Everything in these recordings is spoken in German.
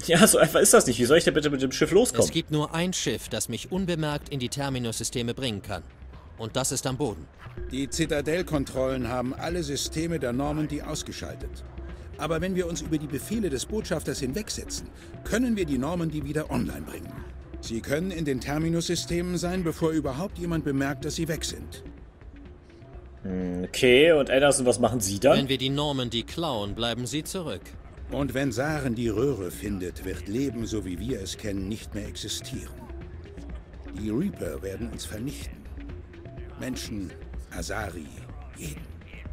Ja, so einfach ist das nicht. Wie soll ich denn bitte mit dem Schiff loskommen? Es gibt nur ein Schiff, das mich unbemerkt in die Terminus-Systeme bringen kann. Und das ist am Boden. Die Zitadellkontrollen haben alle Systeme der Normandy ausgeschaltet. Aber wenn wir uns über die Befehle des Botschafters hinwegsetzen, können wir die Normandy wieder online bringen. Sie können in den Terminus-Systemen sein, bevor überhaupt jemand bemerkt, dass sie weg sind. Okay, und Anderson, was machen Sie dann? Wenn wir die Normandy klauen, bleiben sie zurück. Und wenn Saren die Röhre findet, wird Leben, so wie wir es kennen, nicht mehr existieren. Die Reaper werden uns vernichten. Menschen, Asari, jeden.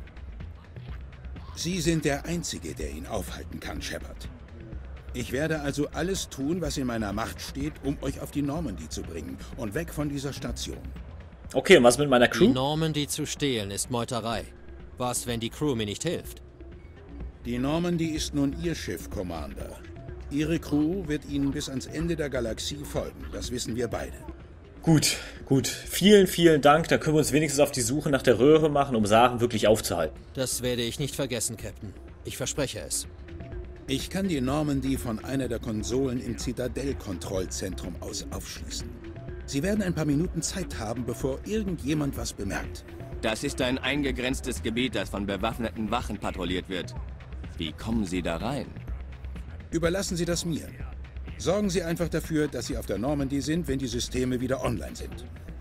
Sie sind der Einzige, der ihn aufhalten kann, Shepard. Ich werde also alles tun, was in meiner Macht steht, um euch auf die Normandy zu bringen und weg von dieser Station. Okay, und was mit meiner Crew? Die Normandy zu stehlen ist Meuterei. Was, wenn die Crew mir nicht hilft? Die Normandy ist nun Ihr Schiff, Commander. Ihre Crew wird Ihnen bis ans Ende der Galaxie folgen. Das wissen wir beide. Gut, gut. Vielen, vielen Dank. Da können wir uns wenigstens auf die Suche nach der Röhre machen, um Saren wirklich aufzuhalten. Das werde ich nicht vergessen, Captain. Ich verspreche es. Ich kann die Normandy von einer der Konsolen im Zitadell-Kontrollzentrum aus aufschließen. Sie werden ein paar Minuten Zeit haben, bevor irgendjemand was bemerkt. Das ist ein eingegrenztes Gebiet, das von bewaffneten Wachen patrouilliert wird. Wie kommen Sie da rein? Überlassen Sie das mir. Sorgen Sie einfach dafür, dass Sie auf der Normandy sind, wenn die Systeme wieder online sind.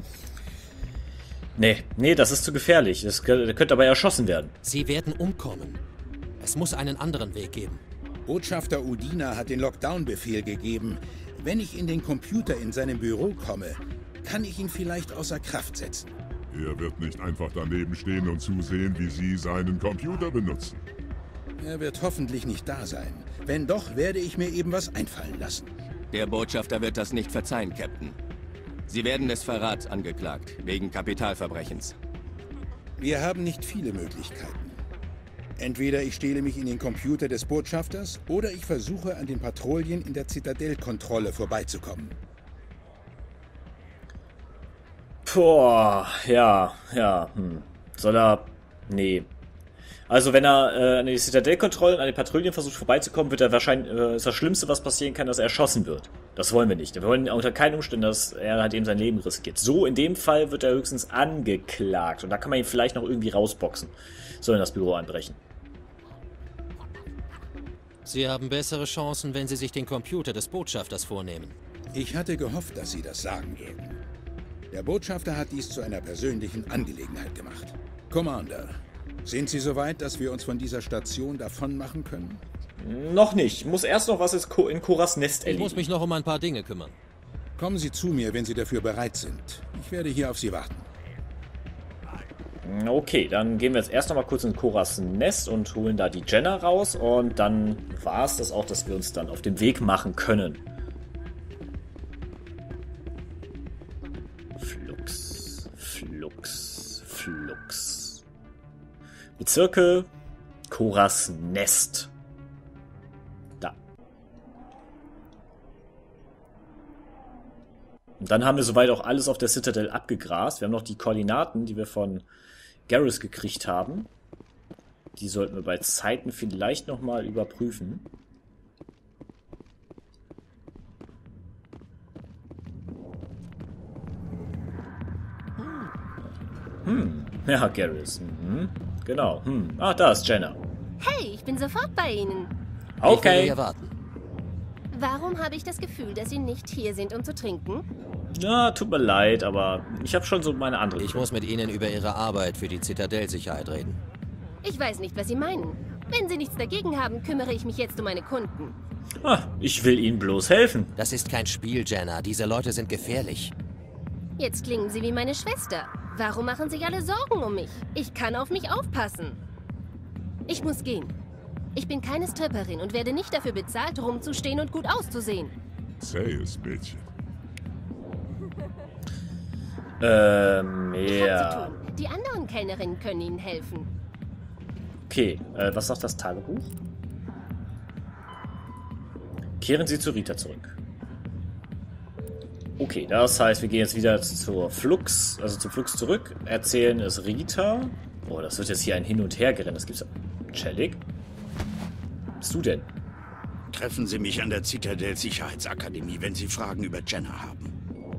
Nee, das ist zu gefährlich. Das könnte aber erschossen werden. Sie werden umkommen. Es muss einen anderen Weg geben. Botschafter Udina hat den Lockdown-Befehl gegeben. Wenn ich in den Computer in seinem Büro komme, kann ich ihn vielleicht außer Kraft setzen. Er wird nicht einfach daneben stehen und zusehen, wie Sie seinen Computer benutzen. Er wird hoffentlich nicht da sein. Wenn doch, werde ich mir eben was einfallen lassen. Der Botschafter wird das nicht verzeihen, Captain. Sie werden des Verrats angeklagt, wegen Kapitalverbrechens. Wir haben nicht viele Möglichkeiten. Entweder ich stehle mich in den Computer des Botschafters oder ich versuche, an den Patrouillen in der Zitadellkontrolle vorbeizukommen. Boah, ja. Soll er... Nee. Also wenn er an die Zitadellkontrollen, an den Patrouillen versucht vorbeizukommen, wird er wahrscheinlich, ist das Schlimmste, was passieren kann, dass er erschossen wird. Das wollen wir nicht. Wir wollen unter keinen Umständen, dass er halt eben sein Leben riskiert. So, in dem Fall wird er höchstens angeklagt. Und da kann man ihn vielleicht noch irgendwie rausboxen. Sollen das Büro anbrechen. Sie haben bessere Chancen, wenn Sie sich den Computer des Botschafters vornehmen. Ich hatte gehofft, dass Sie das sagen würden. Der Botschafter hat dies zu einer persönlichen Angelegenheit gemacht. Commander, sind Sie soweit, dass wir uns von dieser Station davon machen können? Noch nicht. Ich muss erst noch was in Koras Nest Ich erledigen. muss mich noch um ein paar Dinge kümmern. Kommen Sie zu mir, wenn Sie dafür bereit sind. Ich werde hier auf Sie warten. Okay, dann gehen wir jetzt erst noch mal kurz in Koras Nest und holen da die Jenna raus. Und dann war es das auch, dass wir uns dann auf den Weg machen können. Flux. Bezirke Koras Nest. Da. Und dann haben wir soweit auch alles auf der Citadel abgegrast. Wir haben noch die Koordinaten, die wir von Garrus gekriegt haben. Die sollten wir bei Zeiten vielleicht nochmal überprüfen. Ja, Garrus. Genau. Ah, da ist Jenna. Hey, ich bin sofort bei Ihnen. Ich werde Okay. hier warten. Warum habe ich das Gefühl, dass Sie nicht hier sind, um zu trinken? Ja, tut mir leid, aber ich habe schon so meine andere. Ich muss mit Ihnen über Ihre Arbeit für die Zitadellsicherheit reden. Ich weiß nicht, was Sie meinen. Wenn Sie nichts dagegen haben, kümmere ich mich jetzt um meine Kunden. Ich will Ihnen bloß helfen. Das ist kein Spiel, Jenna. Diese Leute sind gefährlich. Jetzt klingen Sie wie meine Schwester. Warum machen sich alle Sorgen um mich? Ich kann auf mich aufpassen. Ich muss gehen. Ich bin keine Stripperin und werde nicht dafür bezahlt, rumzustehen und gut auszusehen. Zäh es, Mädchen. Ich habe Ja. zu tun. Die anderen Kellnerinnen können Ihnen helfen. Okay, was sagt das Tagebuch? Kehren Sie zu Rita zurück. Okay, das heißt, wir gehen jetzt wieder zum Flux zurück, erzählen es Rita. Oh, das wird jetzt hier ein Hin- und Hergerennen, das gibt's ja. Cellik? Was bist du denn? Treffen Sie mich an der Citadel Sicherheitsakademie, wenn Sie Fragen über Jenna haben.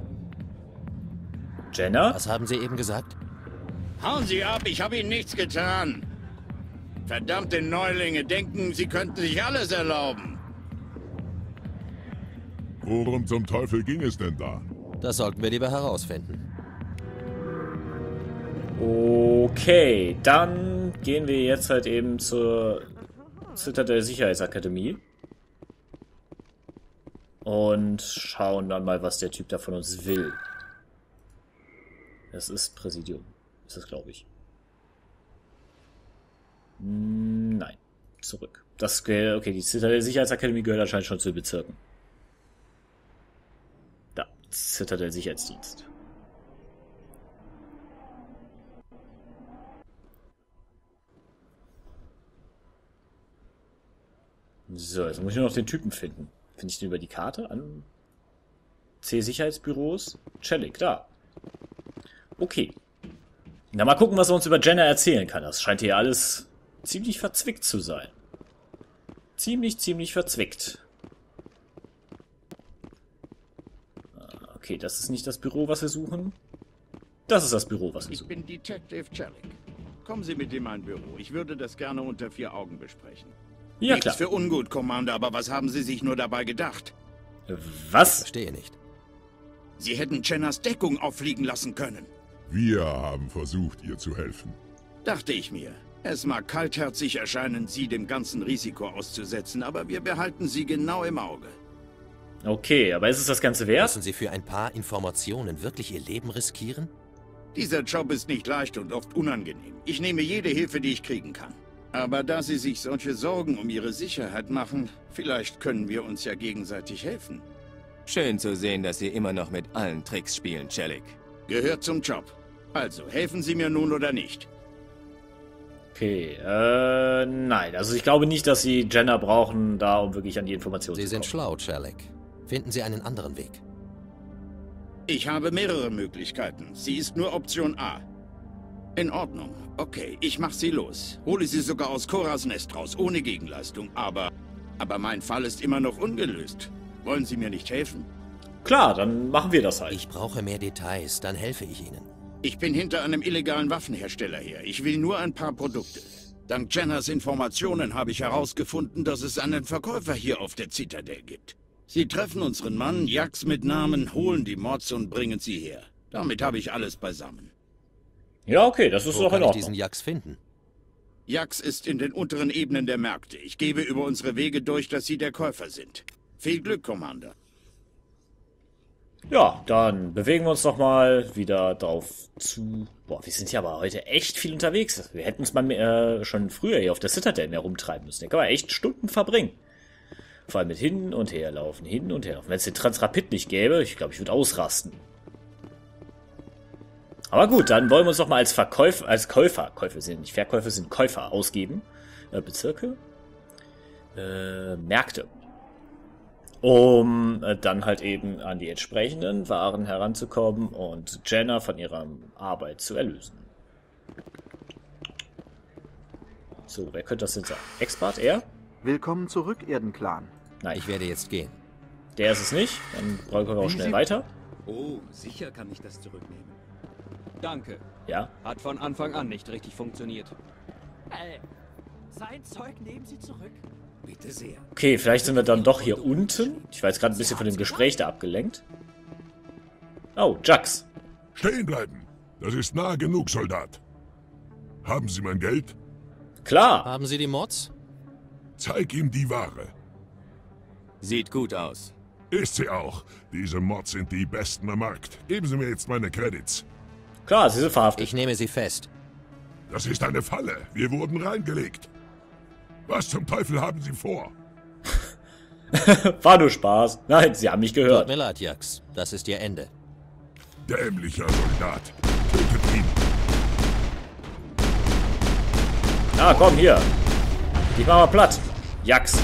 Jenna? Was haben Sie eben gesagt? Hauen Sie ab, ich habe Ihnen nichts getan. Verdammte Neulinge denken, sie könnten sich alles erlauben. Worum zum Teufel ging es denn da? Das sollten wir lieber herausfinden. Okay, dann gehen wir jetzt halt eben zur Citadel Sicherheitsakademie. Und schauen dann mal, was der Typ da von uns will. Das ist Präsidium. Ist das, glaube ich. Nein. Zurück. Okay, die Citadel Sicherheitsakademie gehört anscheinend schon zu den Bezirken. Da. Citadel Sicherheitsdienst. So, jetzt muss ich nur noch den Typen finden. Finde ich den über die Karte? An C-Sicherheitsbüros? Celik, da. Okay. Na, mal gucken, was er uns über Jenna erzählen kann. Das scheint hier alles ziemlich verzwickt zu sein. Ziemlich verzwickt. Okay, das ist nicht das Büro, was wir suchen. Das ist das Büro, was wir Ich suchen. bin Detective Celik. Kommen Sie mit in mein Büro. Ich würde das gerne unter 4 Augen besprechen. Ja, Nichts klar. für ungut, Commander, aber was haben Sie sich nur dabei gedacht? Was? Verstehe nicht. Sie hätten Jennas Deckung auffliegen lassen können. Wir haben versucht, ihr zu helfen. Dachte ich mir. Es mag kaltherzig erscheinen, Sie dem ganzen Risiko auszusetzen, aber wir behalten Sie genau im Auge. Okay, aber ist es das Ganze wert? Müssen Sie für ein paar Informationen wirklich Ihr Leben riskieren? Dieser Job ist nicht leicht und oft unangenehm. Ich nehme jede Hilfe, die ich kriegen kann. Aber da Sie sich solche Sorgen um Ihre Sicherheit machen, vielleicht können wir uns ja gegenseitig helfen. Schön zu sehen, dass Sie immer noch mit allen Tricks spielen, Celik. Gehört zum Job. Also, helfen Sie mir nun oder nicht? Okay, nein. Also ich glaube nicht, dass sie Jenna brauchen, da um wirklich an die Informationen Sie zu sind kommen. schlau, Celik. Finden Sie einen anderen Weg. Ich habe mehrere Möglichkeiten. Sie ist nur Option A. In Ordnung. Okay, ich mach sie los. Hole sie sogar aus Koras Nest raus, ohne Gegenleistung. Aber mein Fall ist immer noch ungelöst. Wollen Sie mir nicht helfen? Klar, dann machen wir das halt. Ich brauche mehr Details, dann helfe ich Ihnen. Ich bin hinter einem illegalen Waffenhersteller her. Ich will nur ein paar Produkte. Dank Jennas Informationen habe ich herausgefunden, dass es einen Verkäufer hier auf der Citadel gibt. Sie treffen unseren Mann, Jax mit Namen, holen die Mods und bringen sie her. Damit habe ich alles beisammen. Ja, okay, das ist Wo doch kann in ich diesen Ordnung. Jax finden? Jax ist in den unteren Ebenen der Märkte. Ich gebe über unsere Wege durch, dass Sie der Käufer sind. Viel Glück, Commander. Ja, dann bewegen wir uns doch mal wieder drauf zu. Boah, wir sind ja aber heute echt viel unterwegs. Wir hätten uns mal schon früher hier auf der Citadel mehr rumtreiben müssen. Da kann man echt Stunden verbringen. Vor allem mit hin und her laufen, hin und her laufen. Wenn es den Transrapid nicht gäbe, ich glaube, ich würde ausrasten. Aber gut, dann wollen wir uns doch mal als Käufer sind nicht Verkäufer, sind Käufer ausgeben. Bezirke. Märkte. Um dann halt eben an die entsprechenden Waren heranzukommen und Jenna von ihrer Arbeit zu erlösen. So, wer könnte das denn sein? Expert, er? Willkommen zurück, Erdenclan. Nein, Ich werde jetzt gehen. der ist es nicht. Dann brauchen wir auch schnell weiter. Oh, sicher kann ich das zurücknehmen. Danke. Ja. Hat von Anfang an nicht richtig funktioniert. Sein Zeug nehmen Sie zurück. Bitte sehr. Okay, vielleicht sind wir dann doch hier unten. Ich war jetzt gerade ein bisschen von dem Gespräch da abgelenkt. Oh, Jax. Stehen bleiben! Das ist nah genug, Soldat. Haben Sie mein Geld? Klar. Haben Sie die Mods? Zeig ihm die Ware. Sieht gut aus. Ist sie auch. Diese Mods sind die besten am Markt. Geben Sie mir jetzt meine Credits. Klar, sie sind verhaftet. Ich nehme Sie fest. Das ist eine Falle. Wir wurden reingelegt. Was zum Teufel haben Sie vor? War nur Spaß. Nein, sie haben mich Tut gehört. mir leid, Jax. Das ist Ihr Ende. Dämlicher Soldat. Tötet ihn. Ah, komm, hier. Ich mach mal platt. Jax.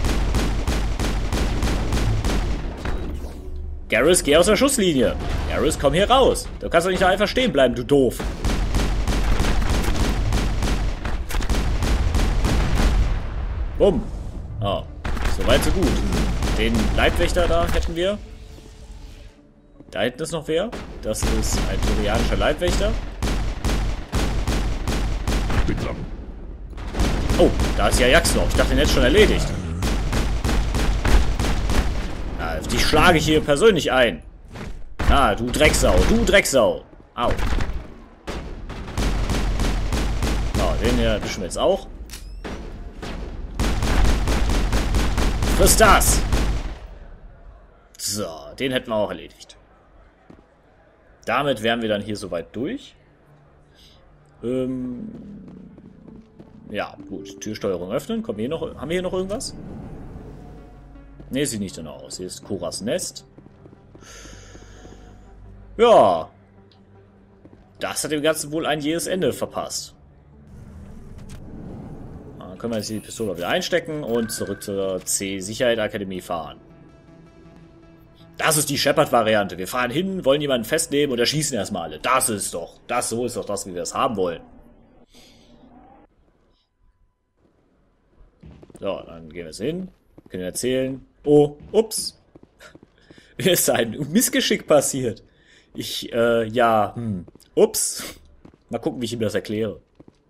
Garrus, geh aus der Schusslinie. Garrus, komm hier raus. Du kannst doch nicht da einfach stehen bleiben, du doof. Bumm. Oh. Soweit, so gut. Den Leibwächter da hätten wir. Da hinten ist noch wer. Das ist ein turianischer Leibwächter. Oh, da ist ja Jax noch. Ich dachte, den hätte schon erledigt. Ja, die schlage ich hier persönlich ein. Ah, du Drecksau, du Drecksau. Au. So, den hier erwischen wir jetzt auch. Friss das! So, den hätten wir auch erledigt. Damit wären wir dann hier soweit durch. Ja, gut. Türsteuerung öffnen. Haben wir hier noch irgendwas? Ne, sieht nicht danach aus. Hier ist Koras Nest. Ja. Das hat dem Ganzen wohl ein jähes Ende verpasst. Dann können wir jetzt die Pistole wieder einstecken und zurück zur C-Sicherheit-Akademie fahren. Das ist die Shepard-Variante. Wir fahren hin, wollen jemanden festnehmen und erschießen erstmal alle. So ist doch das, wie wir es haben wollen. So, dann gehen wir jetzt hin. Können erzählen. Oh, ups. Mir ist ein Missgeschick passiert. Ups. Mal gucken, wie ich ihm das erkläre.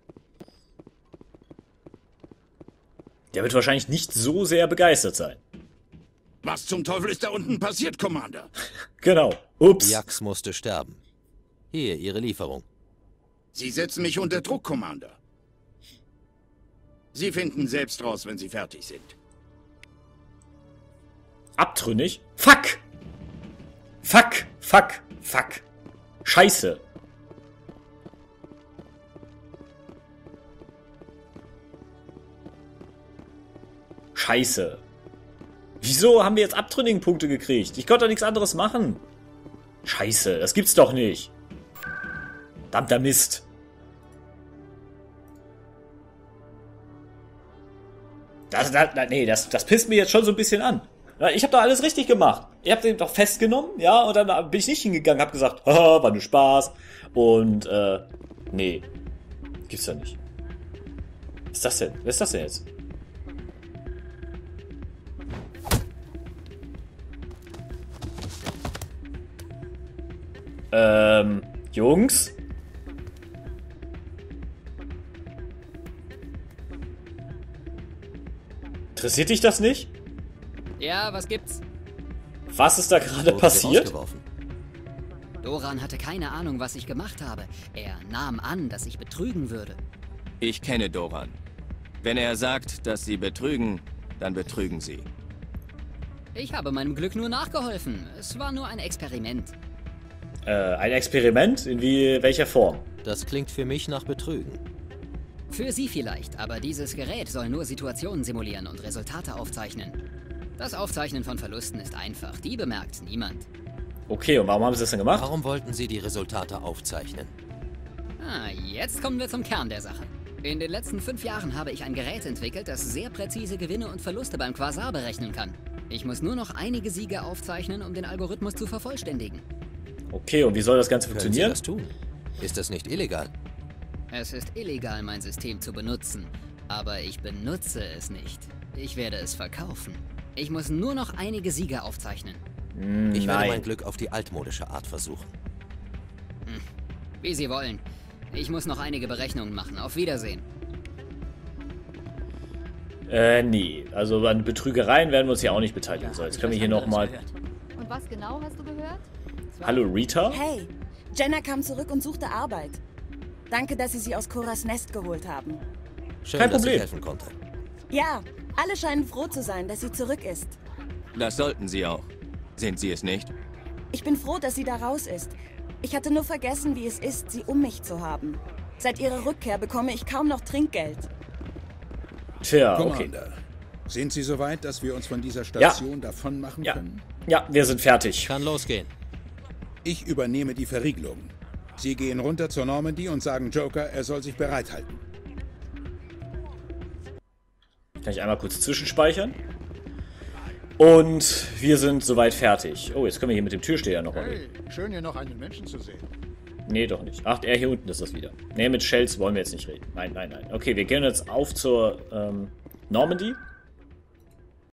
Der wird wahrscheinlich nicht so sehr begeistert sein. Was zum Teufel ist da unten passiert, Commander? Genau. Ups. Jax musste sterben. Hier, Ihre Lieferung. Sie setzen mich unter Druck, Commander. Sie finden selbst raus, wenn Sie fertig sind. Abtrünnig? Fuck! Fuck! Fuck! Fuck! Scheiße! Scheiße! Wieso haben wir jetzt abtrünnigen Punkte gekriegt? Ich konnte doch nichts anderes machen. Scheiße, das gibt's doch nicht. Verdammter Mist. Das pisst mir jetzt schon so ein bisschen an. Ich habe doch alles richtig gemacht. Ihr habt den doch festgenommen, ja, und dann bin ich nicht hingegangen, hab gesagt, haha, war nur Spaß. Und, nee. Gibt's ja nicht. Was ist das denn? Wer ist das denn jetzt? Jungs? Interessiert dich das nicht? Ja, was gibt's? Was ist da gerade passiert? Doran hatte keine Ahnung, was ich gemacht habe. Er nahm an, dass ich betrügen würde. Ich kenne Doran. Wenn er sagt, dass Sie betrügen, dann betrügen Sie. Ich habe meinem Glück nur nachgeholfen. Es war nur ein Experiment. Ein Experiment? In welcher Form? Das klingt für mich nach Betrügen. Für Sie vielleicht, aber dieses Gerät soll nur Situationen simulieren und Resultate aufzeichnen. Das Aufzeichnen von Verlusten ist einfach. Die bemerkt niemand. Okay, und warum haben Sie das denn gemacht? Warum wollten Sie die Resultate aufzeichnen? Jetzt kommen wir zum Kern der Sache. In den letzten 5 Jahren habe ich ein Gerät entwickelt, das sehr präzise Gewinne und Verluste beim Quasar berechnen kann. Ich muss nur noch einige Siege aufzeichnen, um den Algorithmus zu vervollständigen. Okay, und wie soll das Ganze funktionieren? Können Sie das tun? Ist das nicht illegal? Es ist illegal, mein System zu benutzen. Aber ich benutze es nicht. Ich werde es verkaufen. Ich muss nur noch einige Siege aufzeichnen. Ich werde mein Glück auf die altmodische Art versuchen. Wie Sie wollen. Ich muss noch einige Berechnungen machen. Auf Wiedersehen. Nee. Also an Betrügereien werden wir uns hier auch nicht beteiligen. So, jetzt können wir hier nochmal... Und was genau hast du gehört? Hallo, Rita? Hey, Jenna kam zurück und suchte Arbeit. Danke, dass Sie aus Koras Nest geholt haben. Schön, Kein dass Problem. ich helfen konnte. Ja, alle scheinen froh zu sein, dass sie zurück ist. Das sollten Sie auch. Sind Sie es nicht? Ich bin froh, dass sie da raus ist. Ich hatte nur vergessen, wie es ist, sie um mich zu haben. Seit ihrer Rückkehr bekomme ich kaum noch Trinkgeld. Tja, okay. Commander, sind Sie soweit, dass wir uns von dieser Station davon machen können? Ja, wir sind fertig. Kann losgehen. Ich übernehme die Verriegelung. Sie gehen runter zur Normandy und sagen Joker, er soll sich bereithalten. Kann ich einmal kurz zwischenspeichern? Und wir sind soweit fertig. Oh, jetzt können wir hier mit dem Türsteher noch mal reden. Hey, schön hier noch einen Menschen zu sehen. Nee, doch nicht. Ach, er hier unten ist das wieder. Nee, mit Shells wollen wir jetzt nicht reden. Nein, nein, nein. Okay, wir gehen jetzt auf zur Normandy.